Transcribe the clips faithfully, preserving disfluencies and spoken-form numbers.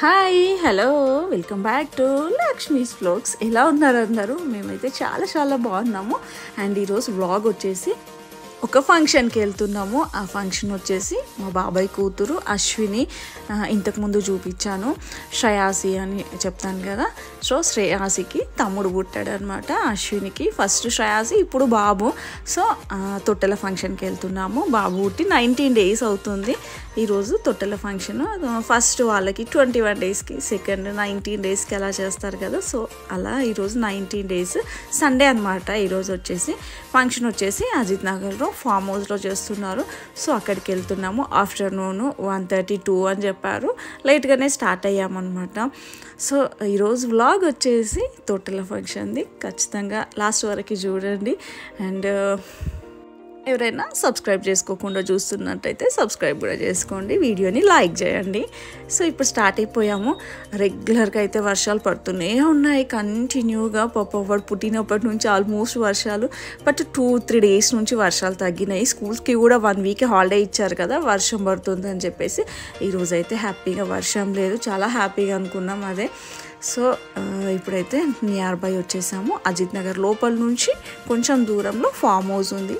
Hi hello welcome back to Lakshmi's vlogs. ఎలా ఉన్నారు అందరూ? మేమైతే చాలా చాలా బాగున్నాము. అండ్ ఈరోజు వ్లాగ్ వచ్చేసి ఒక ఫంక్షన్కి వెళ్తున్నాము. ఆ ఫంక్షన్ వచ్చేసి మా బాబాయ్ కూతురు అశ్విని, ఇంతకుముందు చూపించాను శ్రేయాసి అని చెప్తాను కదా. సో శ్రేయాసికి తమ్ముడు పుట్టాడు అనమాట, అశ్వినికి ఫస్ట్ శ్రేయాసి, ఇప్పుడు బాబు. సో తొట్టెల ఫంక్షన్కి వెళ్తున్నాము. బాబు పుట్టి నైన్టీన్ డేస్ అవుతుంది ఈరోజు. తొట్టెల ఫంక్షన్ ఫస్ట్ వాళ్ళకి ట్వంటీ వన్ డేస్కి, సెకండ్ నైన్టీన్ డేస్కి అలా చేస్తారు కదా. సో అలా ఈరోజు నైన్టీన్ డేస్ సండే అనమాట. ఈరోజు వచ్చేసి ఫంక్షన్ వచ్చేసి అజిత్ నగర్లో ఫామ్ హౌస్లో చేస్తున్నారు. సో అక్కడికి వెళ్తున్నాము. ఆఫ్టర్నూన్ వన్ థర్టీ టూ అని చెప్పారు, లేట్గానే స్టార్ట్ అయ్యామన్నమాట. సో ఈరోజు వ్లాగ్ వచ్చేసి తొట్టెల ఫంక్షన్ది. ఖచ్చితంగా లాస్ట్ వరకు చూడండి. అండ్ ఎవరైనా సబ్స్క్రైబ్ చేసుకోకుండా చూస్తున్నట్టయితే సబ్స్క్రైబ్ కూడా చేసుకోండి, వీడియోని లైక్ చేయండి. సో ఇప్పుడు స్టార్ట్ అయిపోయాము. రెగ్యులర్గా అయితే వర్షాలు పడుతూనే ఉన్నాయి కంటిన్యూగా. పాపవాడు పుట్టినప్పటి నుంచి ఆల్మోస్ట్ వర్షాలు, బట్ టూ త్రీ డేస్ నుంచి వర్షాలు తగ్గినాయి. స్కూల్స్కి కూడా వన్ వీక్ హాలిడే ఇచ్చారు కదా, వర్షం పడుతుంది అని చెప్పేసి. ఈరోజు అయితే హ్యాపీగా వర్షం లేదు, చాలా హ్యాపీగా అనుకున్నాం అదే. సో ఇప్పుడైతే నియర్ బై వచ్చేసాము. అజిత్ నగర్ లోపల నుంచి కొంచెం దూరంలో ఫామ్ హౌస్ ఉంది.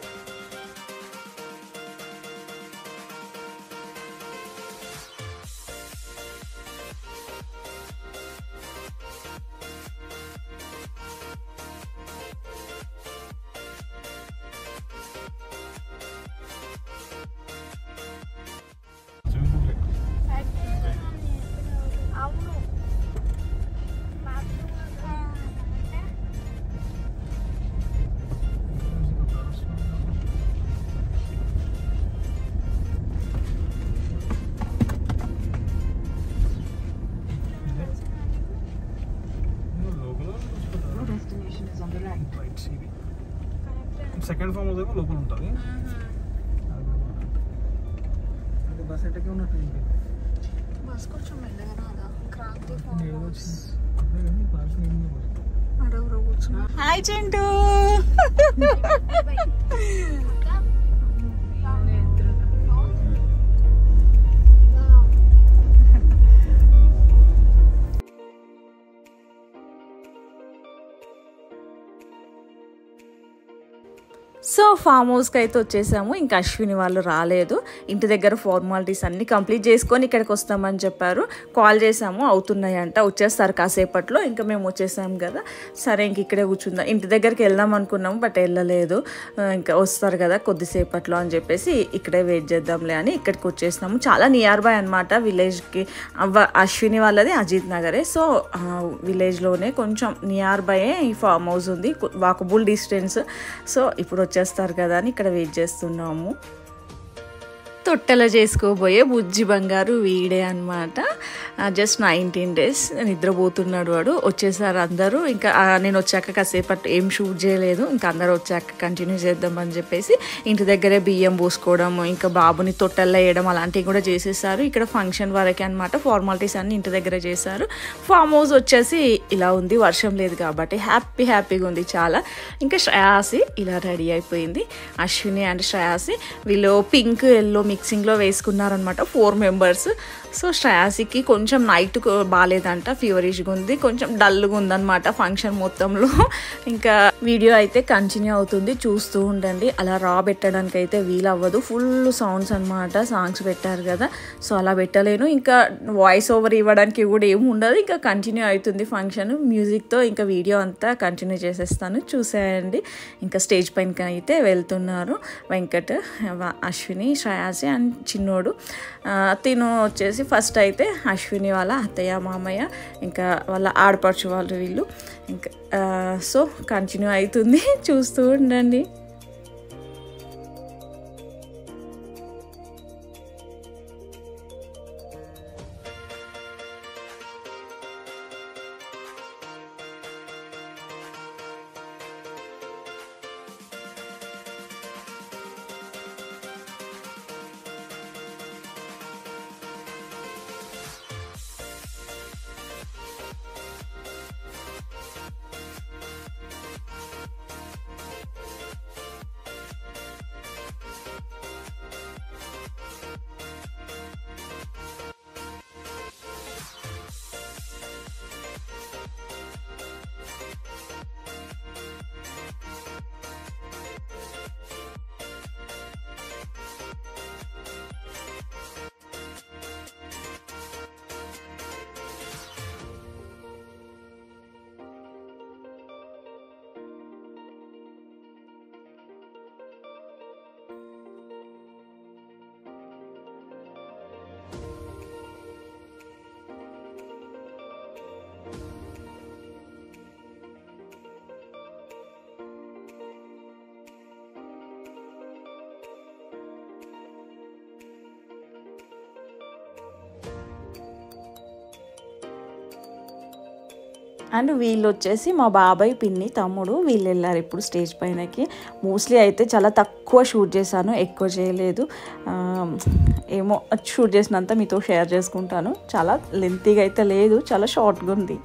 సెకండ్ ఫామ్ హౌస్ లోపల ఉంటుంది. బస్ ఎట్టకే ఉన్నట్టు బస్ కొంచెం మెల్లగా రాదా? Kranti hi Chintu. So farm హౌస్కి అయితే వచ్చేసాము. ఇంకా అశ్విని వాళ్ళు రాలేదు, ఇంటి దగ్గర ఫార్మాలిటీస్ అన్నీ కంప్లీట్ చేసుకొని ఇక్కడికి వస్తామని చెప్పారు. కాల్ చేసాము, అవుతున్నాయంట, వచ్చేస్తారు కాసేపట్లో. ఇంకా మేము వచ్చేసాము కదా, సరే ఇంక ఇక్కడే కూర్చుందాం. ఇంటి దగ్గరికి వెళ్దాం అనుకున్నాము, బట్ వెళ్ళలేదు. ఇంకా వస్తారు కదా కొద్దిసేపట్లో అని చెప్పేసి ఇక్కడే వెయిట్ చేద్దాంలే అని ఇక్కడికి వచ్చేసినాము. చాలా నియర్ బై అనమాట విలేజ్కి. అశ్విని వాళ్ళది అజిత్ నగరే. సో విలేజ్లోనే కొంచెం నియర్ బై ఈ ఫామ్ హౌస్ ఉంది, వాకబుల్ డిస్టెన్స్. సో ఇప్పుడు వచ్చేస్తారు కదా అని ఇక్కడ వెయిట్ చేస్తున్నాము. తొట్టెల చేసుకోబోయే బుజ్జి బంగారు వీడే అనమాట. జస్ట్ నైన్టీన్ డేస్ నిద్రపోతున్నాడు వాడు. వచ్చేసారు అందరూ. ఇంకా నేను వచ్చాక కాసేపట్టు ఏం షూట్ చేయలేదు, ఇంకా అందరూ వచ్చాక కంటిన్యూ చేద్దామని చెప్పేసి ఇంటి దగ్గరే బియ్యం పోసుకోవడం, ఇంకా బాబుని తొట్టెల్లో వేయడం అలాంటివి కూడా చేసేసారు. ఇక్కడ ఫంక్షన్ వరకే అనమాట, ఫార్మాలిటీస్ అన్నీ ఇంటి దగ్గర చేశారు. ఫామ్ హౌస్ వచ్చేసి ఇలా ఉంది, వర్షం లేదు కాబట్టి హ్యాపీ హ్యాపీగా ఉంది చాలా. ఇంకా శ్రేయాసి ఇలా రెడీ అయిపోయింది. అశ్విని అండ్ శ్రేయాసి వీళ్ళు పింక్ ఎల్లో మిక్సింగ్లో వేసుకున్నారనమాట, ఫోర్ మెంబర్స్. సో శ్రేయాసికి కొంచెం నైట్ బాగాలేదంట, ఫీవరిష్గా ఉంది, కొంచెం డల్గా ఉందన్నమాట ఫంక్షన్ మొత్తంలో. ఇంకా వీడియో అయితే కంటిన్యూ అవుతుంది, చూస్తూ ఉండండి. అలా రా పెట్టడానికి అయితే వీలు అవ్వదు, ఫుల్ సౌండ్స్ అనమాట, సాంగ్స్ పెట్టారు కదా. సో అలా పెట్టలేను, ఇంకా వాయిస్ ఓవర్ ఇవ్వడానికి కూడా ఏమి ఉండదు. ఇంకా కంటిన్యూ అవుతుంది ఫంక్షన్ మ్యూజిక్తో. ఇంకా వీడియో అంతా కంటిన్యూ చేసేస్తాను, చూసేయండి. ఇంకా స్టేజ్ పైనకి అయితే వెళ్తున్నారు వెంకట్, అశ్విని, శ్రేయాసి అండ్ చిన్నోడు. తిను వచ్చేసి ఫస్ట్ అయితే అశ్విని వాళ్ళ అత్తయ్య మామయ్య, ఇంకా వాళ్ళ ఆడపడుచు వాళ్ళు వీళ్ళు. ఇంకా సో కంటిన్యూ అవుతుంది, చూస్తూ ఉండండి. అండ్ వీళ్ళు వచ్చేసి మా బాబాయ్ పిన్ని తమ్ముడు వీళ్ళు వెళ్ళారు ఇప్పుడు స్టేజ్ పైనకి. మోస్ట్లీ అయితే చాలా తక్కువ షూట్ చేశాను, ఎక్కువ చేయలేదు. ఏమో షూట్ చేసినంత మీతో షేర్ చేసుకుంటాను. చాలా లెంతీగా అయితే లేదు, చాలా షార్ట్గా ఉంది.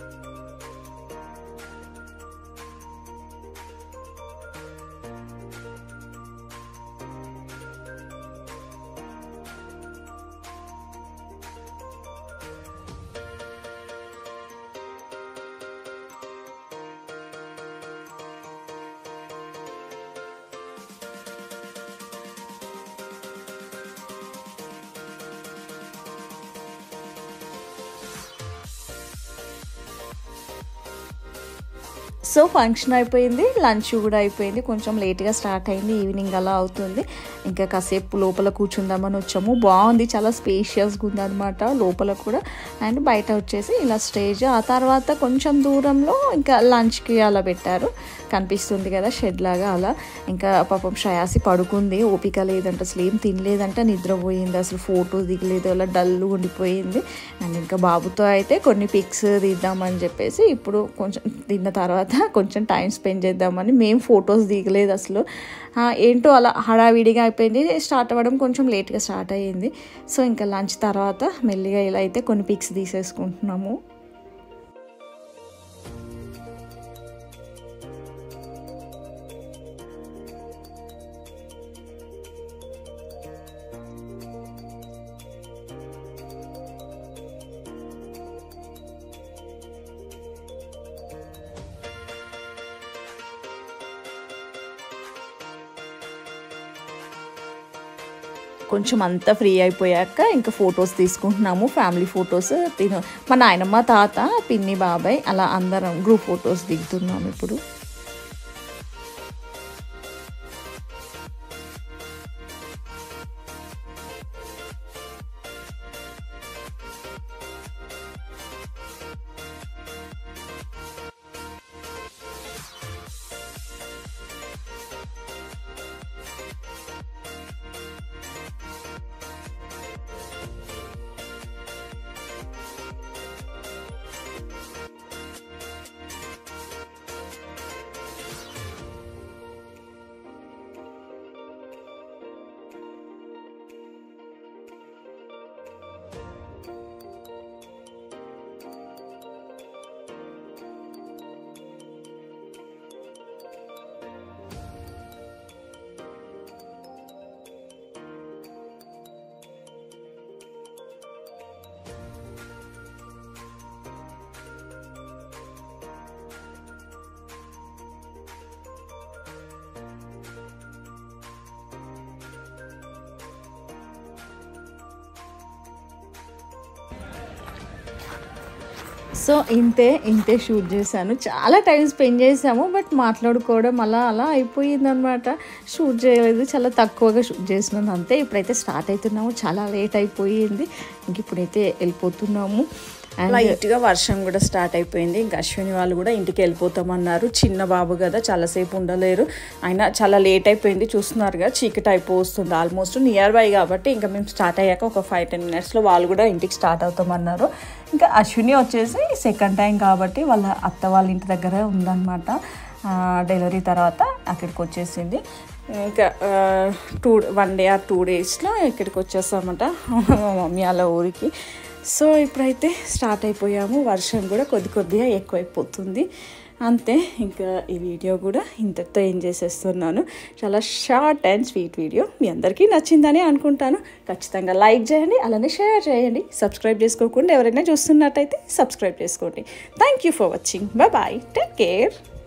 సో ఫంక్షన్ అయిపోయింది, లంచ్ కూడా అయిపోయింది. కొంచెం లేట్గా స్టార్ట్ అయింది, ఈవినింగ్ అలా అవుతుంది. ఇంకా కాసేపు లోపల కూర్చుందామని వచ్చాము. బాగుంది, చాలా స్పేషియస్గా ఉందన్నమాట లోపల కూడా. అండ్ బయట వచ్చేసి ఇలా స్టేజ్, ఆ తర్వాత కొంచెం దూరంలో ఇంకా లంచ్కి అలా పెట్టారు, కనిపిస్తుంది కదా షెడ్ లాగా అలా. ఇంకా పాపం శ్రేయాసి పడుకుంది, ఓపిక లేదంట, అసలు ఏం తినలేదంట, నిద్రపోయింది, అసలు ఫోటో దిగలేదు, అలా డల్ ఉండిపోయింది. అండ్ ఇంకా బాబుతో అయితే కొన్ని పిక్స్ తీద్దామని చెప్పేసి ఇప్పుడు కొంచెం తిన్న తర్వాత కొంచెం టైం స్పెండ్ చేద్దామని మేము ఫొటోస్ దిగలేదు అసలు. ఏంటో అలా హడావిడిగా అయిపోయింది, స్టార్ట్ అవ్వడం కొంచెం లేట్గా స్టార్ట్ అయ్యింది. సో ఇంకా లంచ్ తర్వాత మెల్లిగా ఇలా అయితే కొన్ని పిక్స్ తీసేసుకుంటున్నాము. కొంచెం అంతా ఫ్రీ అయిపోయాక ఇంకా ఫొటోస్ తీసుకుంటున్నాము, ఫ్యామిలీ ఫొటోస్. తిను మా నాయనమ్మ, తాత, పిన్ని, బాబాయ్ అలా అందరం గ్రూప్ ఫొటోస్ దిగుతున్నాము ఇప్పుడు. సో ఇంతే ఇంతే షూట్ చేశాను, చాలా టైం స్పెండ్ చేసాము, బట్ మాట్లాడుకోవడం అలా అలా అయిపోయిందనమాట. షూట్ చేయలేదు, చాలా తక్కువగా షూట్ చేసినాను అంతే. ఇప్పుడైతే స్టార్ట్ అవుతున్నాము, చాలా లేట్ అయిపోయింది, ఇంక ఇప్పుడైతే వెళ్ళిపోతున్నాము. లైట్గా వర్షం కూడా స్టార్ట్ అయిపోయింది. ఇంకా అశ్విని వాళ్ళు కూడా ఇంటికి వెళ్ళిపోతామన్నారు. చిన్న బాబు కదా, చాలాసేపు ఉండలేరు, అయినా చాలా లేట్ అయిపోయింది. చూస్తున్నారుగా చీకటి అయిపోతుంది ఆల్మోస్ట్, నియర్ బై కాబట్టి ఇంకా మేము స్టార్ట్ అయ్యాక ఒక ఫైవ్ టెన్ మినిట్స్లో వాళ్ళు కూడా ఇంటికి స్టార్ట్ అవుతామన్నారు. ఇంకా అశ్విని వచ్చేసి సెకండ్ టైం కాబట్టి వాళ్ళ అత్త వాళ్ళ ఇంటి దగ్గర ఉందన్నమాట. డెలివరీ తర్వాత అక్కడికి వచ్చేసింది. ఇంకా two one day or two డేస్లో ఇక్కడికి వచ్చేస్తామంట మా మమ్మీ వాళ్ళ ఊరికి. సో ఇప్పుడైతే స్టార్ట్ అయిపోయాము. వర్షం కూడా కొద్ది కొద్దిగా ఎక్కువైపోతుంది అంతే. ఇంకా ఈ వీడియో కూడా ఇంతటితో ఏం చేసేస్తున్నాను. చాలా షార్ట్ అండ్ స్వీట్ వీడియో, మీ అందరికీ నచ్చిందని అనుకుంటాను. ఖచ్చితంగా లైక్ చేయండి, అలానే షేర్ చేయండి. సబ్స్క్రైబ్ చేసుకోకుండా ఎవరైనా చూస్తున్నట్టయితే సబ్స్క్రైబ్ చేసుకోండి. Thank you for watching. Bye bye, take care.